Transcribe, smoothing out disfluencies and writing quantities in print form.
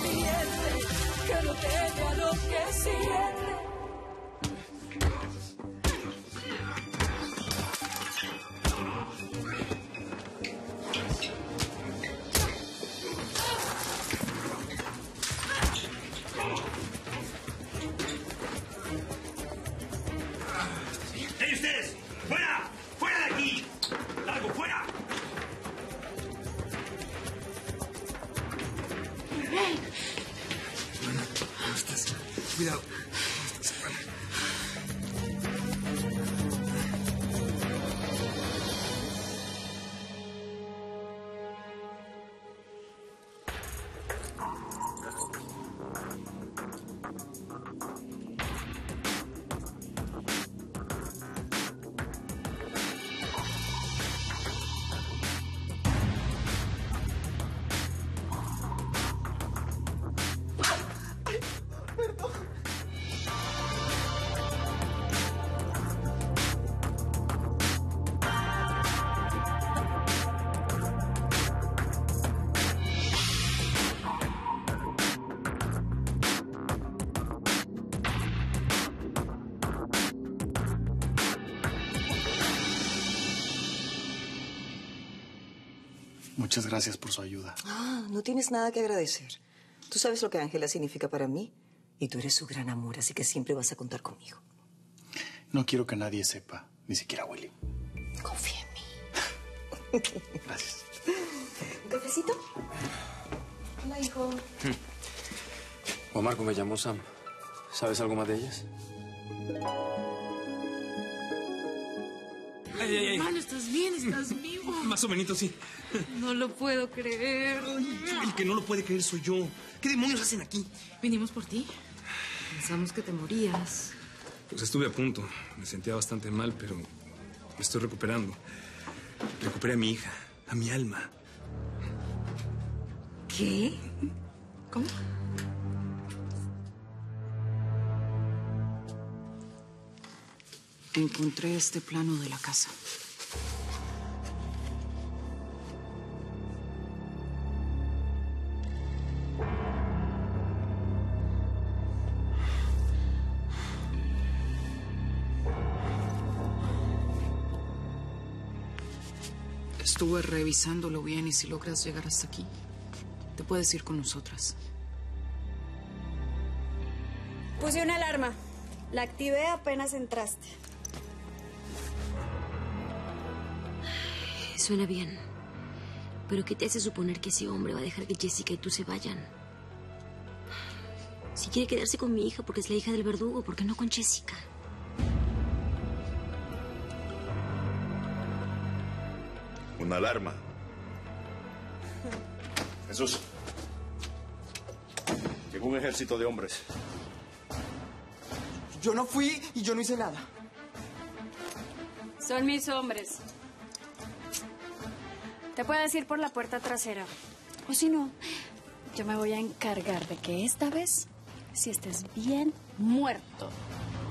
valiente, que no teme a lo que siente. ¡Ey, ustedes! ¡Fuera! ¡Fuera de aquí! ¡Largo, fuera! ¿Cómo estás? Cuidado. Muchas gracias por su ayuda. Ah, no tienes nada que agradecer. Tú sabes lo que Ángela significa para mí y tú eres su gran amor, así que siempre vas a contar conmigo. No quiero que nadie sepa, ni siquiera Willy. Confía en mí. Gracias. ¿Un cafecito? Hola, hijo. Juan Marco me llamó Sam. ¿Sabes algo más de ellas? Hermano, ¿estás bien? ¿Estás vivo? Más o menos, sí. No lo puedo creer. El que no lo puede creer soy yo. ¿Qué demonios hacen aquí? Vinimos por ti. Pensamos que te morías. Pues estuve a punto. Me sentía bastante mal, pero me estoy recuperando. Recuperé a mi hija, a mi alma. ¿Qué? ¿Cómo? Encontré este plano de la casa. Estuve revisándolo bien y si logras llegar hasta aquí, te puedes ir con nosotras. Puse una alarma. La activé apenas entraste. Suena bien. Pero ¿qué te hace suponer que ese hombre va a dejar que Jessica y tú se vayan? Si quiere quedarse con mi hija porque es la hija del verdugo, ¿por qué no con Jessica? Una alarma. Jesús. Llegó un ejército de hombres. Yo no fui y yo no hice nada. Son mis hombres. Te puedes ir por la puerta trasera. O si no, yo me voy a encargar de que esta vez sí estés bien muerto.